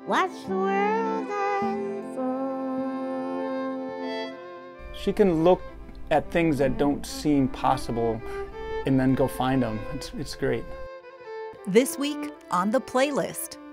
watch the world unfold. She can look at things that don't seem possible and then go find them. It's great. This week on The Playlist.